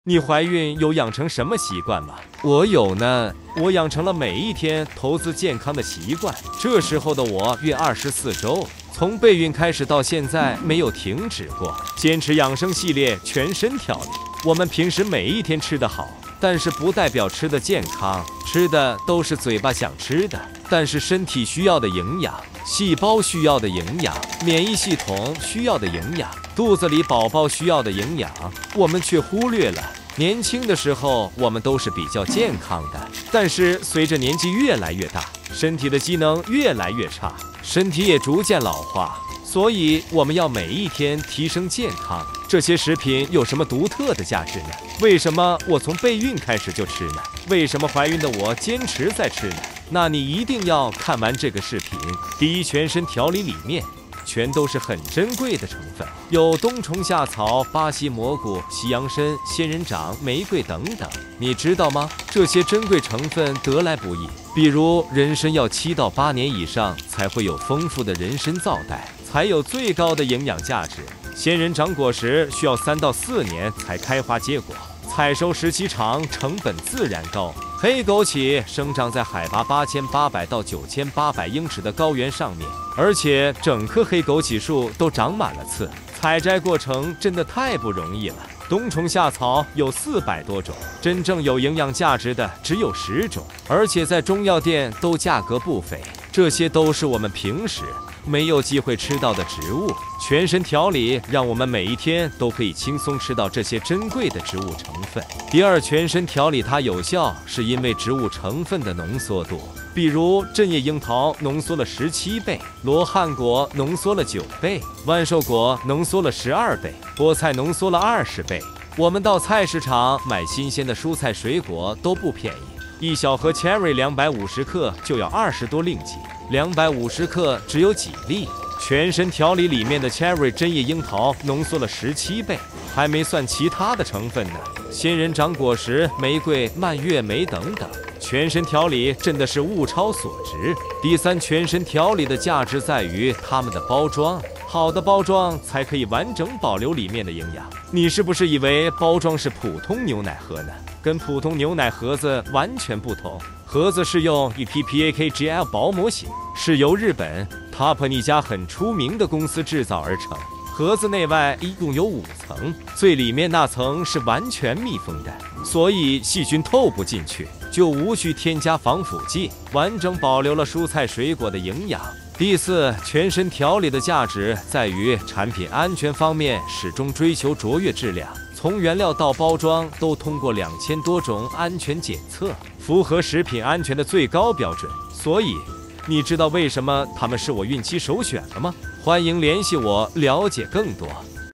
你怀孕有养成什么习惯吗？我有呢，我养成了每一天投资健康的习惯。这时候的我约24周，从备孕开始到现在没有停止过，坚持养生系列全身调理。我们平时每一天吃得好，但是不代表吃的健康，吃的都是嘴巴想吃的，但是身体需要的营养、细胞需要的营养、免疫系统需要的营养、肚子里宝宝需要的营养，我们却忽略了。年轻的时候，我们都是比较健康的，但是随着年纪越来越大，身体的机能越来越差，身体也逐渐老化，所以我们要每一天提升健康。这些食品有什么独特的价值呢？为什么我从备孕开始就吃呢？为什么怀孕的我坚持在吃呢？那你一定要看完这个视频。第一，全身调理里面全都是很珍贵的成分，有冬虫夏草、巴西蘑菇、西洋参、仙人掌、玫瑰等等。你知道吗？这些珍贵成分得来不易，比如人参要7到8年以上才会有丰富的人参皂苷，才有最高的营养价值。仙人掌果实需要3到4年才开花结果，采收时期长，成本自然高。黑枸杞生长在海拔8800到9800英尺的高原上面，而且整棵黑枸杞树都长满了刺，采摘过程真的太不容易了。冬虫夏草有400多种，真正有营养价值的只有10种，而且在中药店都价格不菲。这些都是我们平时没有机会吃到的植物。全身调理让我们每一天都可以轻松吃到这些珍贵的植物成分。第二，全身调理它有效是因为植物成分的浓缩度，比如针叶樱桃浓缩了17倍，罗汉果浓缩了9倍，万寿果浓缩了12倍，菠菜浓缩了20倍。我们到菜市场买新鲜的蔬菜水果都不便宜，一小盒 cherry 250克就要20多令吉，250克只有几粒。全身调理里面的 cherry 针叶樱桃浓缩了17倍，还没算其他的成分呢，仙人掌果实、玫瑰、蔓越莓等等。全身调理真的是物超所值。第三，全身调理的价值在于它们的包装，好的包装才可以完整保留里面的营养。你是不是以为包装是普通牛奶盒呢？跟普通牛奶盒子完全不同，盒子是用 EPPAKGL 薄膜型，是由日本 TOP 一家很出名的公司制造而成。盒子内外一共有5层，最里面那层是完全密封的，所以细菌透不进去，就无需添加防腐剂，完整保留了蔬菜水果的营养。第四，全身调理的价值在于产品安全方面始终追求卓越质量，从原料到包装都通过2000多种安全检测，符合食品安全的最高标准。所以你知道为什么它们是我孕期首选了吗？欢迎联系我了解更多。